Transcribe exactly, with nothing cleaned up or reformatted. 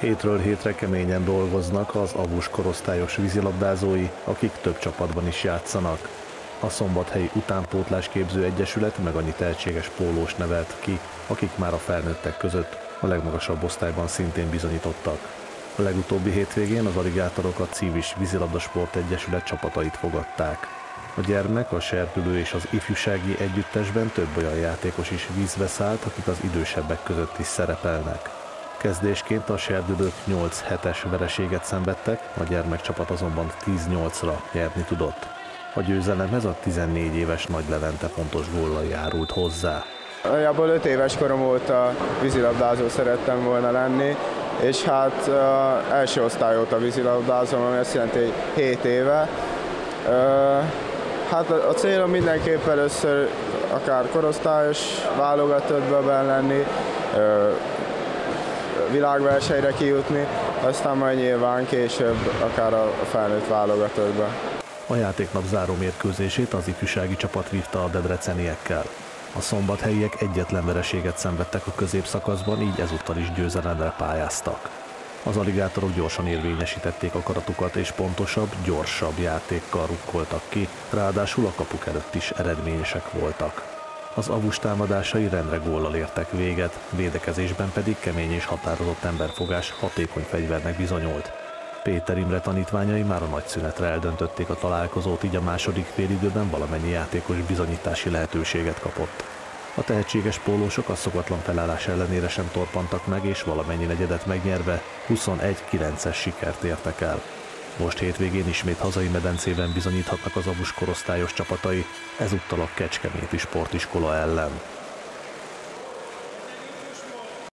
Hétről hétre keményen dolgoznak az Avus korosztályos vízilabdázói, akik több csapatban is játszanak. A Szombathelyi Utánpótlásképző Egyesület meg annyi tehetséges pólós nevelt ki, akik már a felnőttek között a legmagasabb osztályban szintén bizonyítottak. A legutóbbi hétvégén az Aligátorok a Civis Vízilabdasport Egyesület csapatait fogadták. A gyermek, a serdülő és az ifjúsági együttesben több olyan játékos is vízbe szállt, akik az idősebbek között is szerepelnek. Kezdésként a serdülők nyolc hetes vereséget szenvedtek, a gyermekcsapat azonban tíz nyolcra nyerni tudott. A győzelemhez a tizennégy éves Nagy Levente pontos góllal járult hozzá. Nagyjából öt éves korom óta vízilabdázó szerettem volna lenni, és hát uh, első osztály óta vízilabdázom, ami azt jelenti, hogy hét éve. Uh, hát a, a célom mindenképp először akár korosztályos válogatottban lenni, uh, világversenyre kijutni, aztán majd nyilván később akár a felnőtt válogatottban. A játéknap záró mérkőzését az ifjúsági csapat vívta a debreceniekkel. A szombathelyiek egyetlen vereséget szenvedtek a középszakaszban, így ezúttal is győzelemre pályáztak. Az aligátorok gyorsan érvényesítették akaratukat, és pontosabb, gyorsabb játékkal rukkoltak ki, ráadásul a kapuk előtt is eredményesek voltak. Az Avus támadásai rendre góllal értek véget, védekezésben pedig kemény és határozott emberfogás hatékony fegyvernek bizonyult. Péter Imre tanítványai már a nagy szünetre eldöntötték a találkozót, így a második félidőben valamennyi játékos bizonyítási lehetőséget kapott. A tehetséges pólósok a szokatlan felállás ellenére sem torpantak meg, és valamennyi negyedet megnyerve huszonegy kilences sikert értek el. Most hétvégén ismét hazai medencében bizonyíthatnak az Avus korosztályos csapatai, ezúttal a Kecskeméti Sportiskola ellen.